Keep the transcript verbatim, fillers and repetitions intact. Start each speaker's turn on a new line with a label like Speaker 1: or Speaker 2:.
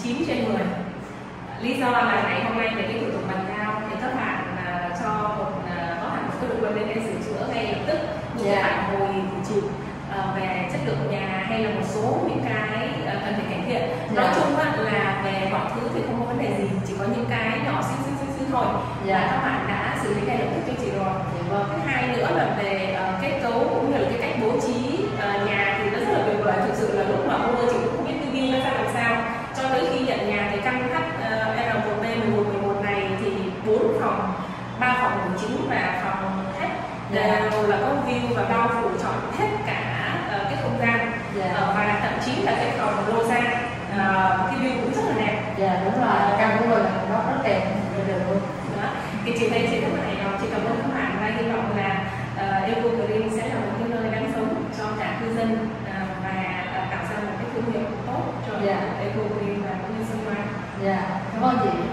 Speaker 1: chín trên mười. Lý do là ngày hôm nay về cái thủ tục bàn giao thì các bạn uh, cho một uh, có hẳn một cái đội quân đến đây sửa chữa ngay lập tức, như yeah. phản hồi thì chịu uh, về chất lượng nhà hay là một số những cái uh, cần phải cải thiện. Yeah. Nói chung á, là về mọi thứ thì không có vấn đề gì, chỉ có những cái nhỏ xíu xíu xíu, xíu thôi. Yeah. Và các bạn đã xử lý ngay lập tức cho chị rồi. Yeah. Thứ hai nữa là về uh, kết cấu cũng như là cái cách bố trí uh, nhà thì nó rất là tuyệt vời. Thực sự là lúc mà mua chị cũng không biết tư duy nó ra làm sao. Cho tới khi nhận nhà thì căn H R một B mười một mười một này thì bốn phòng, ba phòng ngủ chính và phòng khách đều là có view và bao phủ trọn hết cả uh, cái không gian. Yeah. Uh, và thậm chí là cái phòng lô ra uh, cái view cũng rất là đẹp.
Speaker 2: Dạ yeah, đúng rồi, căn của mình nó rất đẹp được luôn.
Speaker 1: Đó. Thì chị thấy chị rất là hài lòng, chị cảm ơn các bạn và hy vọng là uh, Eco Green sẽ là một cái nơi đáng sống cho cả cư dân uh, và uh, tạo ra một cái thương hiệu tốt cho yeah. Eco Green và cư dân xung quanh.
Speaker 2: Dạ, cảm ơn chị.